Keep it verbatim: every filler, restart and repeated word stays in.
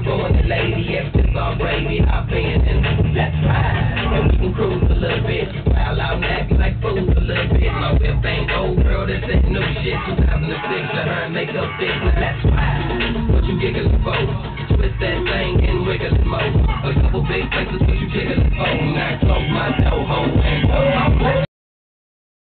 ruin the lady, if it's all gravy, hop in and let's ride. And we can cruise a little bit, while out and act like fools a little bit. My whip ain't old girl, this ain't new shit. two thousand six, to her and make up fix, now let's ride. What you giggling for? Twist that thing and wiggle it more. A couple big places, what you jiggling for? Now close my door.